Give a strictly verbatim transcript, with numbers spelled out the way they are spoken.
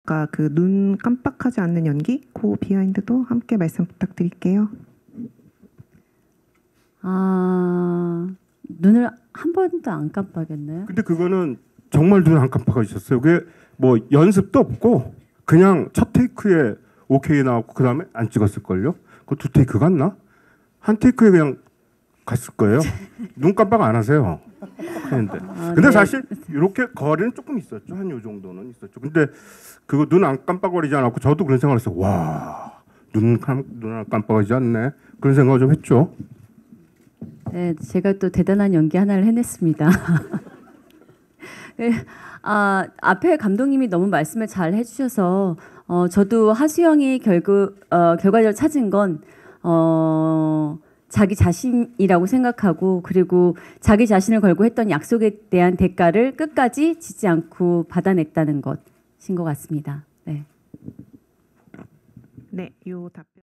아까 그 눈 깜빡하지 않는 연기, 그 비하인드도 함께 말씀 부탁드릴게요. 아, 눈을 한 번도 안 깜빡였나요? 근데 그거는 정말 눈 안 깜빡하셨어요. 그게 뭐 연습도 없고 그냥 첫 테이크에 오케이 나왔고 그 다음에 안 찍었을걸요? 그 두 테이크 갔나? 한 테이크에 그냥 갔을 거예요. 눈 깜빡 안 하세요. 했는데. 아, 근데 네. 사실 이렇게 거리는 조금 있었죠. 한 요 정도는 있었죠. 근데 그거 눈 안 깜빡거리지 않았고 저도 그런 생각을 했어요. 와, 눈, 깜, 눈 안 깜빡하지 않네. 그런 생각을 좀 했죠. 네, 제가 또 대단한 연기 하나를 해냈습니다. 네, 아, 앞에 감독님이 너무 말씀을 잘 해주셔서 어, 저도 하수영이 결국 어, 결과적으로 찾은 건 어, 자기 자신이라고 생각하고 그리고 자기 자신을 걸고 했던 약속에 대한 대가를 끝까지 지지 않고 받아냈다는 것인 것 같습니다. 네. 네, 요 답변.